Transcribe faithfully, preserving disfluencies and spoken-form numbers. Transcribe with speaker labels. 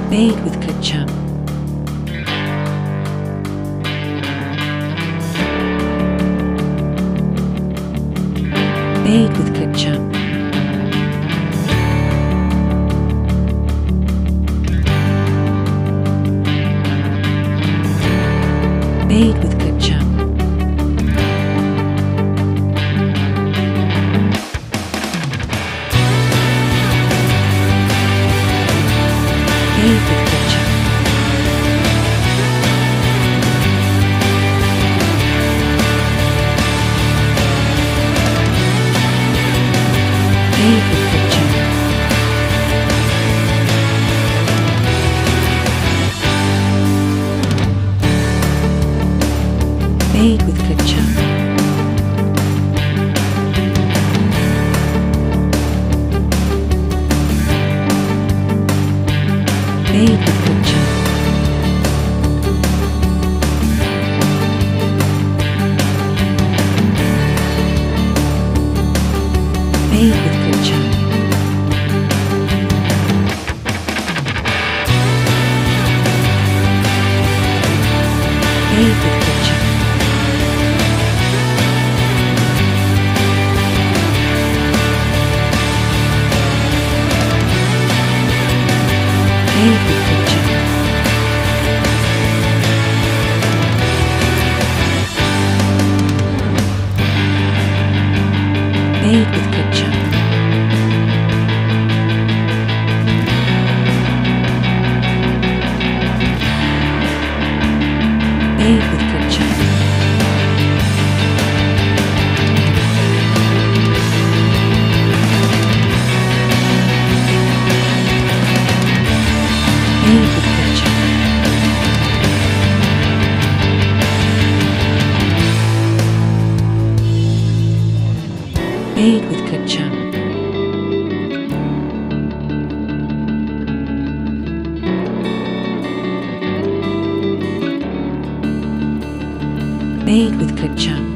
Speaker 1: Made with ketchup. Made with ketchup. Made with ketchup. Made with ketchup. Made with ketchup. Made with ketchup. Made with ketchup. Made with ketchup. Made with ketchup. Made with ketchup. Made with ketchup. Made with ketchup. Made with ketchup. Made with ketchup. Made with ketchup.